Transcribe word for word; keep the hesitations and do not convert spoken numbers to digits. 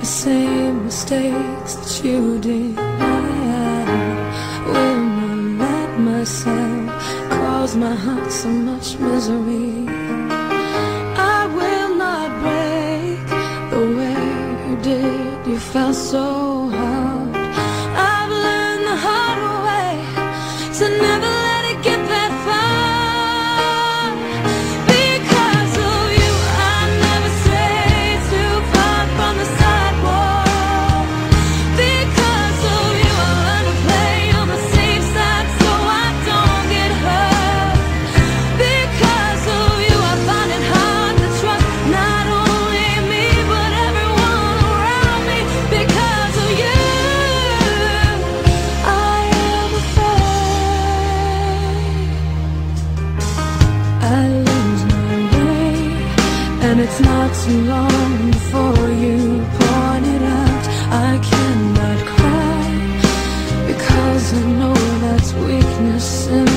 the same mistakes that you did. I will not let myself cause my heart so much misery. I will not break the way you did. You felt so hard. I've learned the hard way to never let it get that far. Because of you, I never strayed too far from the sidewalk. Because of you, I learned to play on the safe side so I don't get hurt. Because of you, I find it hard to trust not only me but everyone around me. Because of you, I am afraid I lose my way, and it's not too long before you point it out. I cannot cry because I know that's weakness in